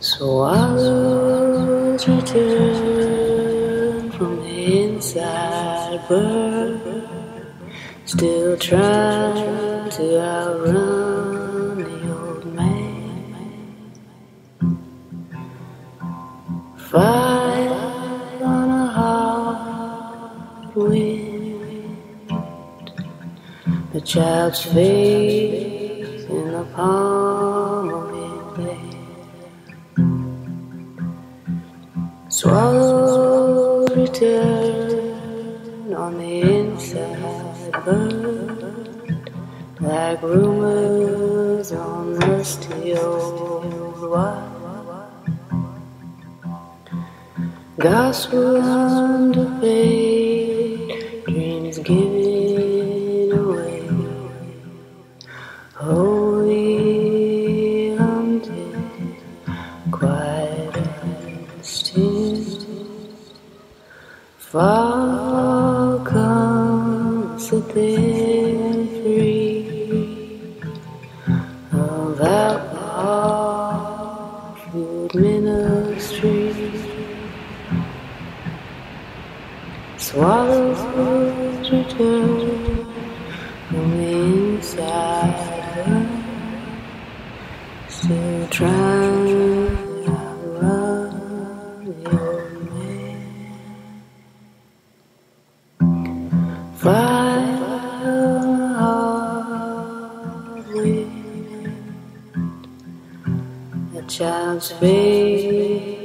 Swallows return from the inside, bird still trying to outrun the old man. Fight on a hard wind, the child's face in the palm of his hand. Swallows return on the inside, bird like rumors on rusty old wire. Gospel underpaid, dreams given away, holy hunted, quiet and still. Fall comes the thin free of alcohol, food ministry. Swallows return from the inside, still trying to outrun the old man. Fight hard wind, a child's face